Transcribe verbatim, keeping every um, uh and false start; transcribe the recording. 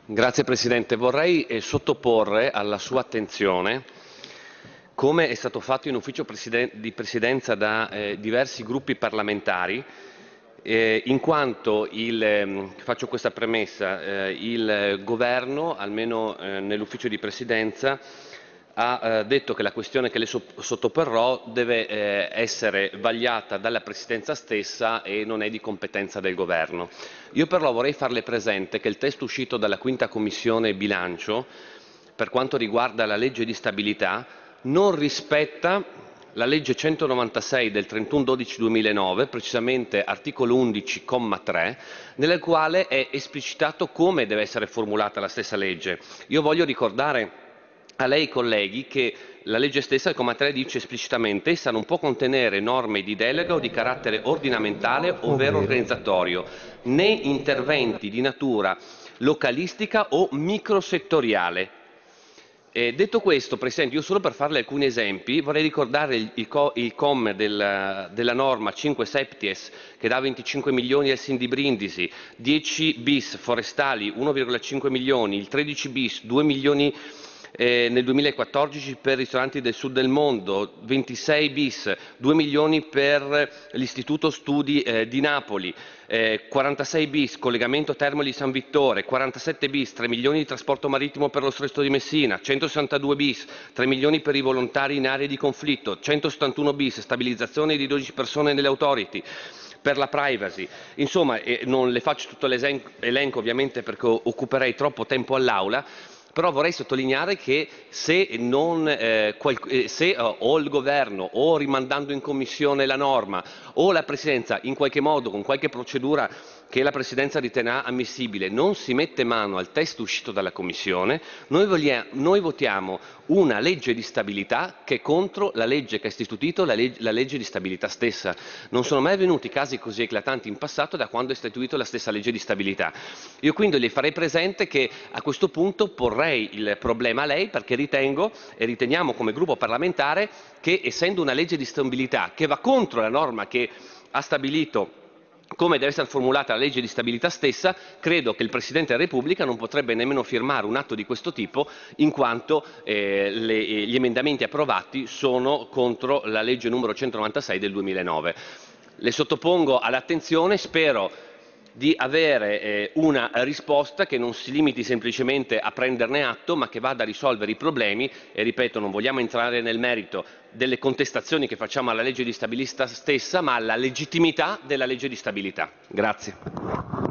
Grazie Presidente. Vorrei eh, sottoporre alla sua attenzione, come è stato fatto in ufficio presiden- di presidenza da eh, diversi gruppi parlamentari, eh, in quanto il, ehm, faccio questa premessa, eh, il Governo, almeno eh, nell'ufficio di presidenza, ha eh, detto che la questione che le so- sottoporrò deve eh, essere vagliata dalla Presidenza stessa e non è di competenza del Governo. Io però vorrei farle presente che il testo uscito dalla quinta Commissione Bilancio, per quanto riguarda la legge di stabilità, non rispetta la legge centonovantasei del trentuno dodici duemilanove, precisamente articolo undici, comma tre, nel quale è esplicitato come deve essere formulata la stessa legge. Io voglio ricordare a lei, colleghi, che la legge stessa, al comma tre, dice esplicitamente: essa non può contenere norme di delega o di carattere ordinamentale ovvero Ovvero. organizzatorio, né interventi di natura localistica o microsettoriale. Eh, detto questo, Presidente, io solo per farle alcuni esempi vorrei ricordare il, il, co, il com del, della norma cinque septies che dà venticinque milioni al Sin di Brindisi, dieci bis forestali uno virgola cinque milioni, il tredici bis due milioni eh, nel duemilaquattordici per ristoranti del sud del mondo, ventisei bis due milioni per l'Istituto Studi eh, di Napoli, eh, quarantasei bis collegamento Termoli San Vittore, quarantasette bis tre milioni di trasporto marittimo per lo Stretto di Messina, centosessantadue bis tre milioni per i volontari in aree di conflitto, centosettantuno bis stabilizzazione di dodici persone nelle authority per la privacy. Insomma, eh, non le faccio tutto l'elenco ovviamente perché occuperei troppo tempo all'Aula, però vorrei sottolineare che se, non, eh, qual- eh, se eh, o il Governo o rimandando in Commissione la norma o la Presidenza in qualche modo con qualche procedura che la Presidenza riterrà ammissibile non si mette mano al testo uscito dalla Commissione, noi, voglia- noi votiamo una legge di stabilità che è contro la legge che ha istituito la, leg- la legge di stabilità stessa. Non sono mai avvenuti casi così eclatanti in passato da quando è istituito la stessa legge di stabilità. Io quindi le farei presente che a questo punto porrei il problema a lei perché ritengo e riteniamo come gruppo parlamentare che, essendo una legge di stabilità che va contro la norma che ha stabilito come deve essere formulata la legge di stabilità stessa, credo che il Presidente della Repubblica non potrebbe nemmeno firmare un atto di questo tipo in quanto eh, le, gli emendamenti approvati sono contro la legge numero centonovantasei del duemilanove. Le sottopongo all'attenzione, spero di avere eh, una risposta che non si limiti semplicemente a prenderne atto, ma che vada a risolvere i problemi e, ripeto, non vogliamo entrare nel merito delle contestazioni che facciamo alla legge di stabilità stessa, ma alla legittimità della legge di stabilità. Grazie.